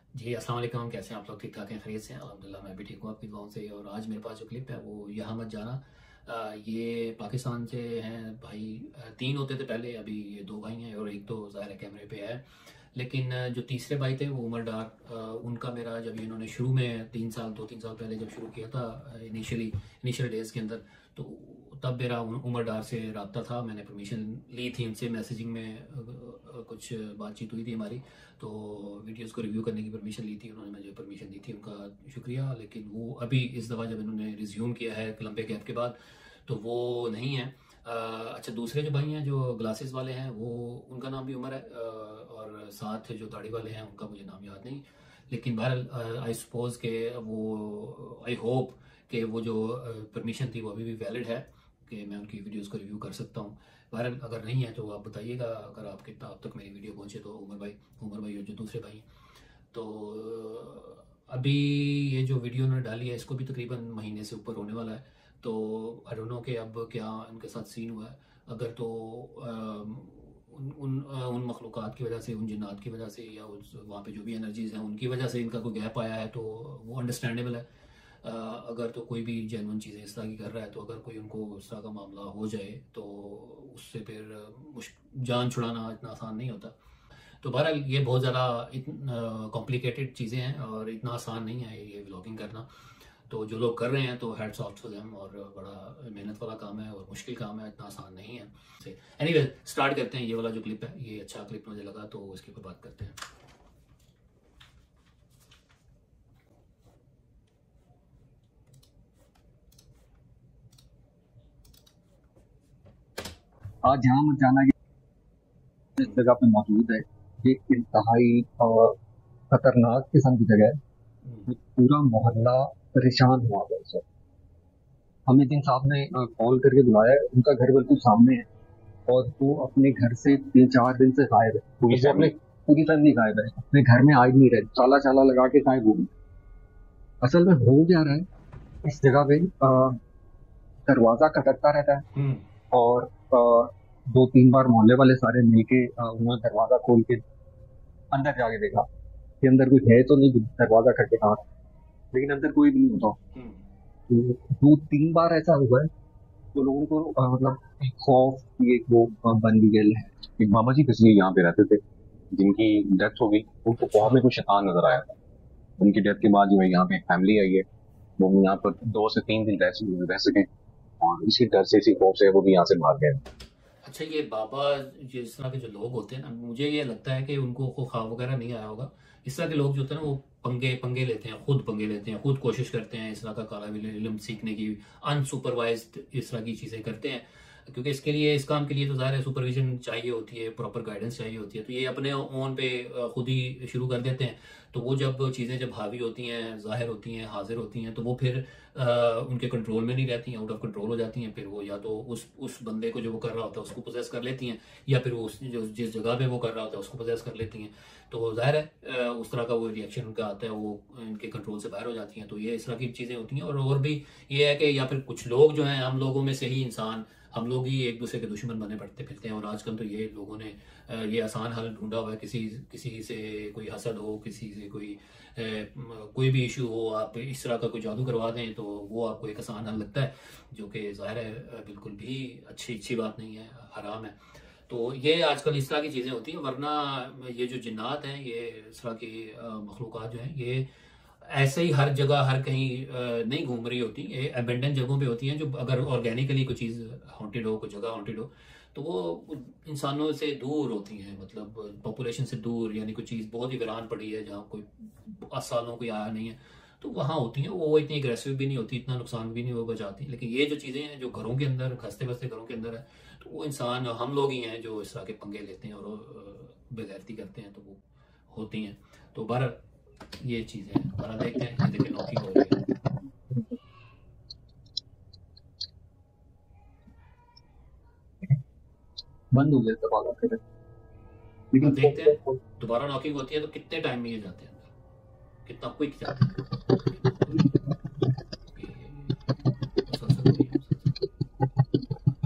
जी, अस्सलाम वालेकुम। कैसे हैं आप लोग? ठीक-ठाक हैं, खैरियत से हैं? अल्हम्दुलिल्लाह मैं भी ठीक हूँ आपकी दुआओं से। और आज मेरे पास जो क्लिप है वो यहाँ मत जाना। ये पाकिस्तान से हैं भाई। 3 होते थे पहले, अभी ये 2 भाई हैं और एक तो ज़ाहिर है कैमरे पे है। लेकिन जो तीसरे भाई थे वो उमर डार, उनका मेरा जब इन्होंने शुरू में 3 साल 2-3 साल पहले जब शुरू किया था, इनिशियल डेज़ के अंदर, तो तब मेरा उमर डार से रब्ता था। मैंने परमिशन ली थी उनसे, मैसेजिंग में कुछ बातचीत हुई थी हमारी, तो वीडियोस को रिव्यू करने की परमिशन ली थी। उन्होंने मुझे परमिशन दी थी, उनका शुक्रिया। लेकिन वो अभी इस दफ़ा जब इन्होंने रिज्यूम किया है लंबे गैप के बाद, तो वो नहीं है। अच्छा, दूसरे जो भाई हैं जो ग्लासेस वाले हैं, वो उनका नाम भी उमर है, और साथ जो दाढ़ी वाले हैं उनका मुझे नाम याद नहीं। लेकिन बहरहाल आई सपोज के वो, आई होप कि वो जो परमिशन थी वो अभी भी वैलिड है कि मैं उनकी वीडियोस को रिव्यू कर सकता हूँ। बहरहाल अगर नहीं है तो आप बताइएगा, अगर आपके आप तक मेरी वीडियो पहुँचे तो। उमर भाई और जो दूसरे भाई हैं, तो अभी ये जो वीडियो उन्होंने डाली है इसको भी तकरीबन महीने से ऊपर होने वाला है। तो आई डोंट नो कि अब क्या उनके साथ सीन हुआ है। अगर तो उन मखलूक़ात की वजह से, उन जिन्नात की वजह से, या उस वहाँ पे जो भी एनर्जीज़ हैं उनकी वजह से इनका कोई गैप आया है तो वो अंडरस्टैंडेबल है। अगर तो कोई भी जेन्युइन चीज़ें इस तरह की कर रहा है, तो अगर कोई उनको उस तरह का मामला हो जाए तो उससे फिर जान छुड़ाना इतना आसान नहीं होता। तो बहरहाल ये बहुत ज़्यादा कॉम्प्लिकेटेड चीज़ें हैं और इतना आसान नहीं है ये व्लॉगिंग करना। तो जो लोग कर रहे हैं तो हैट्स ऑफ टू देम, और बड़ा मेहनत वाला काम है और मुश्किल काम है, इतना आसान नहीं है। एनीवे, स्टार्ट करते हैं। ये वाला जो क्लिप है ये अच्छा क्लिप मुझे लगा, तो इसके ऊपर बात करते हैं। आज जहाँ मत जाना की इस जगह पे मौजूद है, ये इंतहाई खतरनाक किस्म की जगह है। पूरा मोहल्ला परेशान हुआ है सर। हमें जिन साहब ने कॉल करके बुलाया है, उनका घर बिल्कुल सामने है और वो अपने घर से 3-4 दिन से गायब है। पूरी फैमिली गायब है, अपने घर में आ ही नहीं रहे, ताला चाला लगा के गायब हो गए। असल में हो क्या रहा है, इस जगह पे दरवाजा खटकता रहता है और 2-3 बार मोहल्ले वाले सारे मिलके उन्होंने दरवाजा खोल के अंदर जाके देखा कि अंदर कुछ है तो नहीं, दरवाजा खटखटा, लेकिन अंदर कोई भी नहीं होता। तो 2-3 बार ऐसा हुआ है तो लोगों को मतलब एक खौफ कि एक वो बन भी गए है। एक बाबा जी पिछले यहाँ पे रहते थे, जिनकी डेथ हो गई। उनको ख्वाब में कुछ शैतान नजर आया था। उनकी डेथ के बाद जो है यहाँ पे फैमिली आई है, वो यहाँ पर 2 से 3 दिन रह सके, और इसी डर से, इसी खौफ से वो भी यहाँ से भाग गए। अच्छा, ये बाबा जिस तरह के जो लोग होते हैं ना, मुझे ये लगता है कि उनको ख्वाब वगैरह नहीं आया होगा। इस तरह के लोग जो होते हैं ना, वो पंगे लेते हैं, खुद पंगे लेते हैं, खुद कोशिश करते हैं इस तरह का काला इल्म सीखने की, अनसुपरवाइज्ड इस तरह की चीज़ें करते हैं। क्योंकि इसके लिए, इस काम के लिए तो ज़ाहिर है सुपरविजन चाहिए होती है, प्रॉपर गाइडेंस चाहिए होती है। तो ये अपने ओन पे खुद ही शुरू कर देते हैं। तो वो जब चीज़ें जब हावी होती हैं, ज़ाहिर होती हैं, हाजिर होती हैं, तो वो फिर उनके कंट्रोल में नहीं रहती हैं, आउट ऑफ कंट्रोल हो जाती हैं। फिर वो या तो उस बंदे को जो वो कर रहा होता है उसको पोजेस कर लेती हैं, या फिर वो जिस जगह पे वो कर रहा होता है उसको पोजेस कर लेती हैं। तो ज़ाहिर है उस तरह का वो रिएक्शन उनका आता है, वो इनके कंट्रोल से बाहर हो जाती हैं। तो ये इस तरह की चीज़ें होती हैं। और भी ये है कि या फिर कुछ लोग जो हैं, हम लोगों में से ही इंसान, हम लोग ही एक दूसरे के दुश्मन बने पड़ते फिरते हैं। और आजकल तो ये लोगों ने ये आसान हल ढूंढा हुआ है। किसी से कोई हसद हो, किसी से कोई भी इशू हो, आप इस तरह का कोई जादू करवा दें तो वो आपको एक आसान हल लगता है, जो कि ज़ाहिर है बिल्कुल भी अच्छी बात नहीं है, हराम है। तो ये आजकल इस तरह की चीज़ें होती हैं। वरना ये जो जिन्नात हैं, ये इस तरह की मखलूक़ात जो हैं, ये ऐसे ही हर जगह हर कहीं नहीं घूम रही होती। ये अबेंडन जगहों पे होती हैं, जो अगर ऑर्गेनिकली कोई चीज़ हॉन्टेड हो, कोई जगह हॉन्टेड हो, तो वो इंसानों से दूर होती हैं, मतलब पॉपुलेशन से दूर। यानी कोई चीज़ बहुत ही वीरान पड़ी है जहाँ कोई सालों कोई आया नहीं है, तो वहाँ होती हैं। वो इतनी अग्रेसिव भी नहीं होती, इतना नुकसान भी नहीं वो बचाती। लेकिन ये जो चीज़ें हैं जो घरों के अंदर, खस्ते बस्ते घरों के अंदर है, तो वो इंसान, हम लोग ही हैं जो इस तरह के पंगे लेते हैं और बेगैरती करते हैं, तो वो होती हैं। तो बहर ये चीज़ है। बहर देखते हैं, ये देखिए नॉकिंग हो रही है। बंद हो गया दरवाजा फिर, अब लेकिन देखते हैं दोबारा नॉकिंग होती है तो कितने टाइम में ये जाते हैं अंदर, कितना क्विक जाते हैं। मुसलसल हो रही है,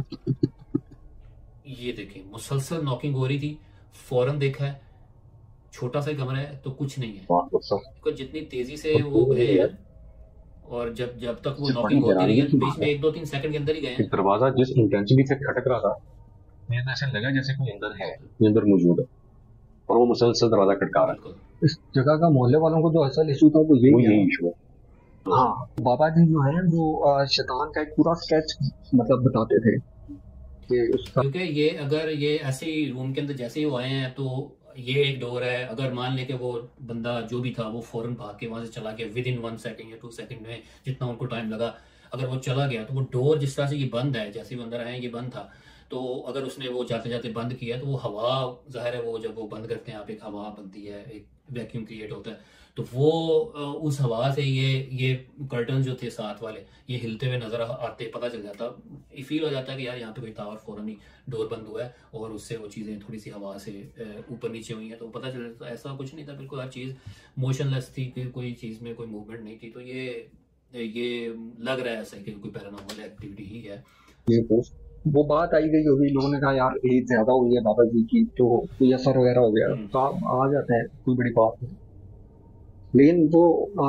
मुसलसल। ये देखिए मुसलसल नॉकिंग हो रही थी, फौरन देखा है, छोटा सा ही कमरा है तो कुछ नहीं है, वाह दोस्तों, तो जितनी तेजी से वो गए हैं, और जब जब तक वो नॉकिंग होती रही है, बीच में 1-2-3 सेकंड के अंदर ही गए कि हैं। दरवाजा जिस इंटेंसिटी से खटक रहा था, मुझे तो ऐसा लगा जैसे कोई अंदर है, कोई अंदर मौजूद है, और वो मुसलसल दरवाजा खटका रहा है। बिल्कुल इस जगह का मोहल्ले वालों को जो असल इशू था वो यही है। इशू है। हाँ, बाबा जी जो है वो शैतान का एक पूरा स्केच मतलब बताते थे कि उसका, क्योंकि ये अगर ये ऐसे ही रूम के अंदर जैसे ही वो आए हैं तो ये एक डोर है, अगर मान ले कि वो बंदा जो भी था वो फौरन भाग के वहां से चला गया विद इन 1 सेकंड या 2 सेकंड में, जितना उनको टाइम लगा, अगर वो चला गया तो वो डोर जिस तरह से ये बंद है, जैसे वो अंदर आए ये बंद था, तो अगर उसने वो जाते जाते बंद किया तो वो हवा, जाहिर है वो जब वो बंद करते हैं आप एक हवा बनती है, एक वैक्यूम क्रिएट होता है, तो वो उस हवा से ये कर्टन जो थे साथ वाले ये हिलते हुए नजर आते, पता चल जाता, फील हो जाता है कि यार यहाँ पे कोई था, और फौरन ही डोर बंद हुआ है और उससे वो चीज़ें थोड़ी सी हवा से ऊपर नीचे हुई हैं, तो पता चल जाता। ऐसा कुछ नहीं था, बिल्कुल हर चीज़ मोशनलेस थी, कि कोई चीज़ में कोई मूवमेंट नहीं थी, तो ये लग रहा है ऐसा ही कि कोई पैरानॉर्मल एक्टिविटी ही है। ये वो बात आई गई होगी, लोगों ने कहा यार एज ज्यादा हुई है बाबा जी की तो कोई असर वगैरह हो गया, तो आ जाता है, कोई बड़ी बात नहीं। लेकिन वो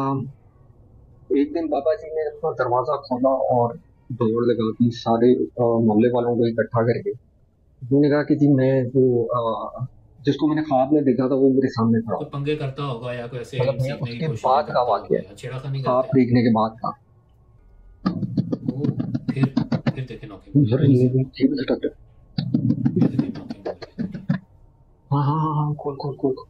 एक दिन बाबा जी ने अपना दरवाजा खोला और दौड़ लगा दी, सारे मोहल्ले वालों को इकट्ठा करके उन्होंने कहा कि जी मैं वो जिसको मैंने ख्वाब में देखा था वो मेरे सामने खड़ा, कोई पंगे करता होगा या कोई ऐसे मतलब सीखने की उसके कोशिश बाद का करता वाकया, होगा या छेड़खानी ख्वाब करते हैं। देखने के बाद का। वो फिर देखे नॉकिंग, यार ये ठीक है, फिर देखे नॉकिंग। हाँ हाँ हाँ हाँ, खोल खोल खोल।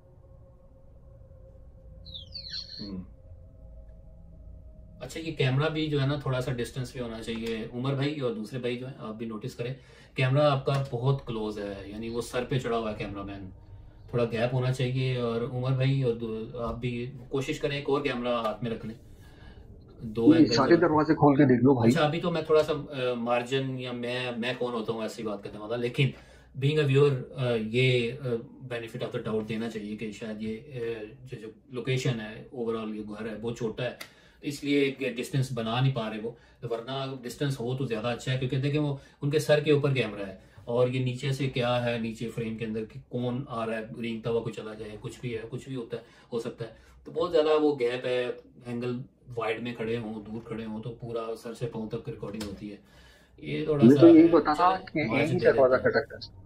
अच्छा, ये कैमरा भी जो है ना थोड़ा सा डिस्टेंस पे होना चाहिए, उमर भाई और दूसरे भाई जो है आप भी नोटिस करें, कैमरा आपका बहुत क्लोज है, यानी वो सर पे चढ़ा हुआ है कैमरामैन, थोड़ा गैप होना चाहिए। और उमर भाई और आप भी कोशिश करें एक और कैमरा हाथ में रख लें, 2 ये एंगल। सारे दरवाजे खोल के देख लो भाई। अच्छा, अभी तो मैं थोड़ा सा मार्जिन या मैं कौन होता हूँ ऐसी बात करने वाला, लेकिन बीइंग अ व्यूअर ये बेनिफिट ऑफ द डाउट देना चाहिए कि शायद ये जो लोकेशन है, ओवरऑल ये घर है बहुत छोटा है, इसलिए डिस्टेंस बना नहीं पा रहे वो, तो वरना डिस्टेंस हो तो ज़्यादा अच्छा है, क्योंकि देखें वो उनके सर के ऊपर कैमरा है और ये नीचे से क्या है, नीचे फ्रेम के अंदर कि कौन आ रहा है, रेंगता हुआ कुछ चला जाए, कुछ भी है, कुछ भी होता है, हो सकता है, तो बहुत ज़्यादा वो गैप है, एंगल वाइड में खड़े हों, दूर खड़े हों तो पूरा सर से पाँव तक रिकॉर्डिंग होती है, ये थोड़ा मैं सा तो यही बता था कि मार्जिन यही दे दरवाजा देते हैं। खटकता है।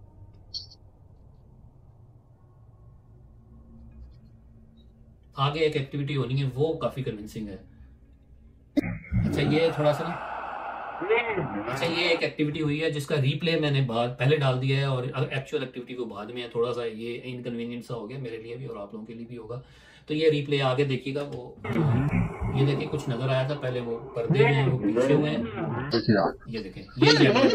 आगे एक एक्टिविटी होनी है वो काफ़ी कन्विंसिंग है। अच्छा, ये थोड़ा सा ना, अच्छा ये एक एक्टिविटी हुई है जिसका रीप्ले मैंने बाद पहले डाल दिया है और एक्चुअल एक्टिविटी को बाद में है, थोड़ा सा ये इनकन्वीनियंट सा हो गया मेरे लिए भी और आप लोगों के लिए भी होगा, तो ये रीप्ले आगे देखिएगा। वो ये देखिए कुछ नजर आया था पहले, वो पर्दे में वो पीछे हुए हैं, ये देखें, ये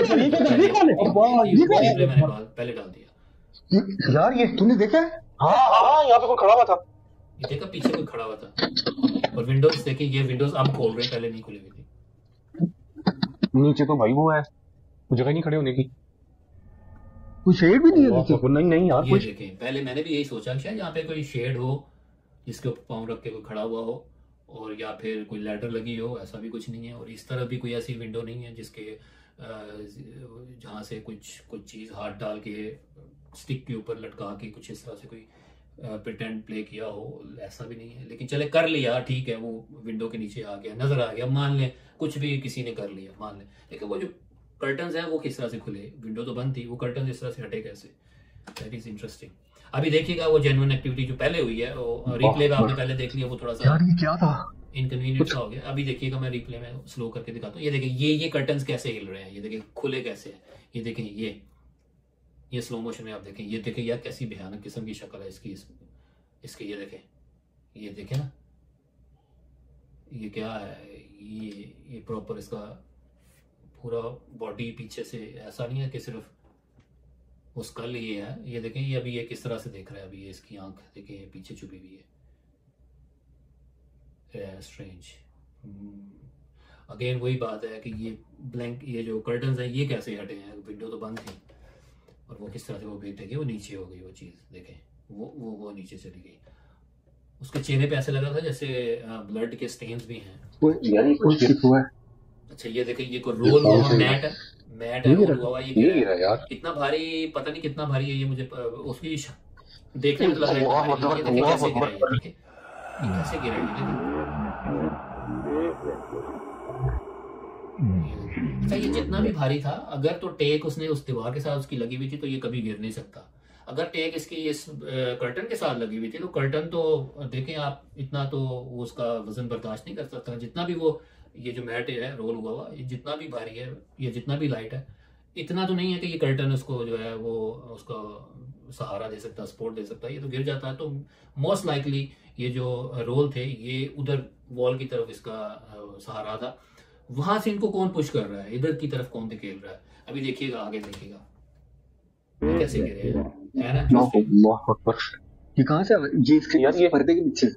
रीप्ले मैंने पहले डाल दिया। यार ये तूने देखा है? हाँ हाँ हाँ, यहाँ पे कोई खड़ा हुआ था, ये देखा पीछे कोई खड़ा हुआ था, और विंडोज देखिए, ये विंडोज अब खोल रहे हैं, पहले नहीं खुली हुई थी। नीचे तो भाई वो है, जगह नहीं खड़े होने की, कोई शेड भी नहीं है नीचे। नहीं नहीं यार, ये देखें, पहले मैंने भी यही सोचा शायद यहाँ पे कोई शेड हो जिसके ऊपर पाँव रख के कोई खड़ा हुआ हो, और या फिर कोई लैडर लगी हो, ऐसा भी कुछ नहीं है, और इस तरफ भी कोई ऐसी विंडो नहीं है जिसके जहाँ से कुछ चीज़ हाथ डाल के स्टिक के ऊपर लटका के कुछ इस तरह से कोई प्रिटेंड प्ले किया हो, ऐसा भी नहीं है। लेकिन चले कर लिया, ठीक है, वो विंडो के नीचे आ गया, नजर आ गया, मान लें कुछ भी किसी ने कर लिया, मान लें, लेकिन वो जो कर्टन्स हैं वो किस तरह से खुले, विंडो तो बंद थी, वो कर्टन इस तरह से हटे कैसे, दैट इज इंटरेस्टिंग। अभी देखिएगा वो जेन्युइन एक्टिविटी जो पहले हुई है, वो रिप्ले में आपने पहले देख लिया, वो थोड़ा सा यार ये क्या था? इनकन्वीनियंस हो गया। अभी देखिएगा मैं रिप्ले में स्लो करके दिखाता हूँ, ये देखिए ये कर्टन्स कैसे हिल रहे हैं, ये देखिए खुले कैसे हैं, ये देखें, ये स्लो मोशन में आप देखें, ये देखें यार कैसी भयानक किस्म की शक्ल है इसकी, ये देखें ना, ये क्या है, ये प्रॉपर इसका पूरा बॉडी पीछे से ऐसा नहीं है कि सिर्फ वो स्कल ये है, ये देखें, ये अभी ये किस तरह से देख रहा है, अभी ये इसकी आंख देखें, ये पीछे छुपी हुई है, स्ट्रेंज। अगेन वही बात है कि ये ब्लैंक, ये जो कर्टन्स हैं ये कैसे हटे हैं, विंडो तो बंद थी, और वो किस तरह से वो देखे, वो नीचे हो गई वो चीज़, देखें वो नीचे चली गई, उसके चेहरे पे ऐसे लगा था जैसे ब्लड के स्टेन्स भी हैं। अच्छा ये देखें, ये कोई रोल हुआ मैट है, रोल हुआ, ये यार कितना भारी, पता नहीं कितना भारी है ये, मुझे उसकी देखने में तो लग रहा है अल्लाह भारी, अकबर, ये देखिए अल्लाह कैसे गिरा है, ये अकबर। देखिए ये कैसे गिरा है, ये देखिए। अच्छा ये जितना भी भारी था, अगर तो टेक उसने उस दीवार के साथ उसकी लगी हुई थी तो ये कभी गिर नहीं सकता। अगर टेक इसकी इस कर्टन के साथ लगी हुई थी तो कर्टन तो देखें आप, इतना तो वो उसका वजन बर्दाश्त नहीं कर सकता। जितना भी वो ये जो मैट है रोल हुआ हुआ, ये जितना भी भारी है, ये जितना भी लाइट है, इतना तो नहीं है कि ये कर्टन उसको जो है वो उसका सहारा दे सकता, सपोर्ट दे सकता। ये तो गिर जाता है। तो मोस्ट लाइकली ये जो रोल थे ये उधर वॉल की तरफ इसका सहारा था। वहां से इनको कौन पुश कर रहा है, इधर की तरफ कौन धकेल रहा है, अभी देखिएगा, आगे देखिएगा ये कैसे गिरे हैं, है ना इंटरेस्टिंग। अल्लाह अकबर। ये कहाँ से ये इसके यार ये पर्दे के पीछे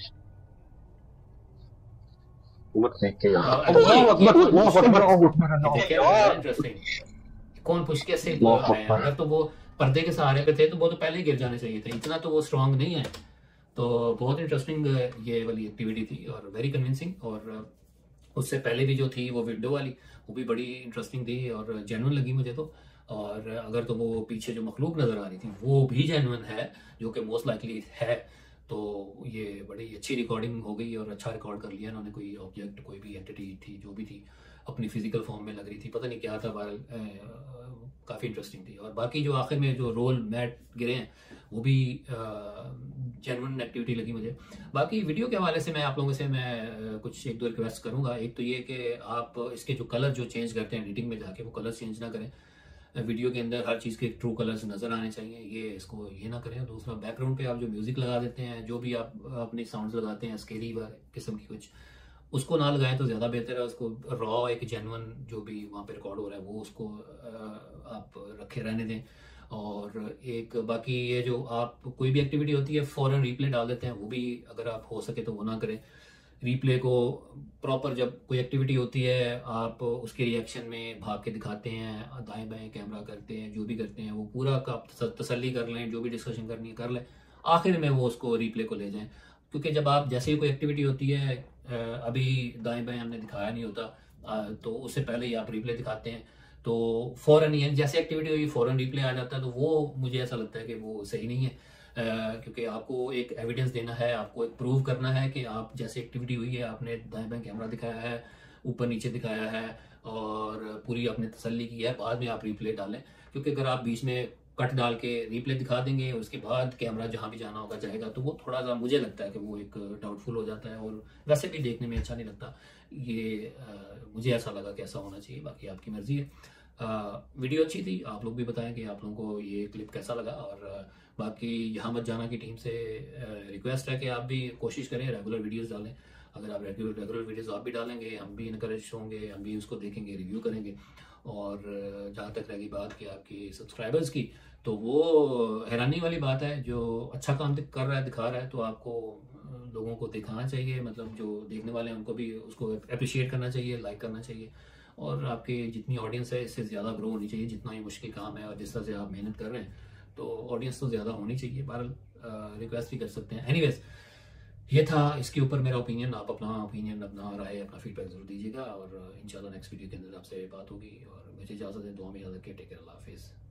उम्र देख के यार, अब अल्लाह ये अकबर, कौन अल्लाह पुश कर अकबर, रहा है, अल्लाह अकबर, ये अल्लाह देखिए अकबर, इंटरेस्टिंग, कौन पुश कैसे अल्लाह आए हैं। अकबर। अगर तो वो पर्दे के सहारे पे थे तो वो तो पहले ही गिर जाने चाहिए थे, इतना तो वो स्ट्रांग नहीं है। तो बहुत इंटरेस्टिंग ये वाली एक्टिविटी थी और वेरी कन्विंसिंग। और उससे पहले भी जो थी वो विंडो वाली, वो भी बड़ी इंटरेस्टिंग थी और जेन्युइन लगी मुझे तो। और अगर तो वो पीछे जो मखलूक नज़र आ रही थी वो भी जेन्युइन है, जो कि मोस्ट लाइकली है, तो ये बड़ी अच्छी रिकॉर्डिंग हो गई और अच्छा रिकॉर्ड कर लिया इन्होंने। कोई ऑब्जेक्ट, कोई भी एंटिटी थी जो भी थी, अपनी फिजिकल फॉर्म में लग रही थी, पता नहीं क्या था, काफ़ी इंटरेस्टिंग थी। और बाकी जो आखिर में जो रोल मैट गिरे हैं वो भी जेन्युइन एक्टिविटी लगी मुझे। बाकी वीडियो के हवाले से मैं आप लोगों से कुछ एक दो रिक्वेस्ट करूंगा। एक तो ये कि आप इसके जो कलर जो चेंज करते हैं एडिटिंग में जाके, वो कलर चेंज ना करें। वीडियो के अंदर हर चीज़ के ट्रू कलर्स नज़र आने चाहिए, ये इसको ये ना करें। दूसरा, बैकग्राउंड पे आप जो म्यूज़िक लगा देते हैं, जो भी आप अपनी साउंड्स लगाते हैं स्केरी किस्म की कुछ, उसको ना लगाएं तो ज़्यादा बेहतर है। उसको रॉ एक जेन्युइन जो भी वहाँ पे रिकॉर्ड हो रहा है वो उसको आप रखे रहने दें। और एक बाकी ये जो आप कोई भी एक्टिविटी होती है फ़ौरन रिप्ले डाल देते हैं, वो भी अगर आप हो सके तो वो ना करें। रिप्ले को प्रॉपर, जब कोई एक्टिविटी होती है आप उसके रिएक्शन में भाग के दिखाते हैं, दाएं बाएं कैमरा करते हैं, जो भी करते हैं वो पूरा का तसल्ली कर लें, जो भी डिस्कशन करनी है कर लें, आखिर में वो उसको रिप्ले को ले जाएं। क्योंकि जब आप जैसे ही कोई एक्टिविटी होती है, अभी दाएं बाएं हमने दिखाया नहीं होता, तो उससे पहले ही आप रिप्ले दिखाते हैं, तो फ़ौरन ही जैसे एक्टिविटी हुई फ़ौरन रिप्ले आ जाता है। तो वो मुझे ऐसा लगता है कि वो सही नहीं है, क्योंकि आपको एक एविडेंस देना है, आपको एक प्रूव करना है कि आप जैसे एक्टिविटी हुई है, आपने दाएं बाएं कैमरा दिखाया है, ऊपर नीचे दिखाया है और पूरी आपने तसल्ली की है, बाद में आप रिप्ले डालें। क्योंकि अगर आप बीच में कट डाल के रिप्ले दिखा देंगे, उसके बाद कैमरा जहाँ भी जाना होगा जाएगा, तो वो थोड़ा सा मुझे लगता है कि वो एक डाउटफुल हो जाता है और वैसे भी देखने में अच्छा नहीं लगता। ये मुझे ऐसा लगा कि ऐसा होना चाहिए, बाकी आपकी मर्जी है। वीडियो अच्छी थी, आप लोग भी बताएं कि आप लोगों को ये क्लिप कैसा लगा। और बाकी यहाँ मत जाना की टीम से रिक्वेस्ट है कि आप भी कोशिश करें रेगुलर वीडियोस डालें। अगर आप रेगुलर वीडियोस आप भी डालेंगे, हम भी इनकरेज होंगे, हम भी उसको देखेंगे, रिव्यू करेंगे। और जहाँ तक रही बात कि आपकी सब्सक्राइबर्स की, तो वो हैरानी वाली बात है। जो अच्छा काम कर रहा है, दिखा रहा है, तो आपको लोगों को दिखाना चाहिए, मतलब जो देखने वाले हैं उनको भी उसको अप्रिशिएट करना चाहिए, लाइक करना चाहिए। और आपकी जितनी ऑडियंस है इससे ज़्यादा ग्रो होनी चाहिए। जितना ही मुश्किल काम है और जिस तरह से आप मेहनत कर रहे हैं, तो ऑडियंस तो ज़्यादा होनी चाहिए। बहरहाल रिक्वेस्ट भी कर सकते हैं। एनीवेज, ये था इसके ऊपर मेरा ओपिनियन। आप अपना ओपिनियन, अपना राय, अपना फीडबैक जरूर दीजिएगा। और इंशाल्लाह नेक्स्ट वीडियो के अंदर आपसे बात होगी। और मुझे इजाज़त है, दुआ में याद रखें। टेक केयर, अल्लाह हाफिज़।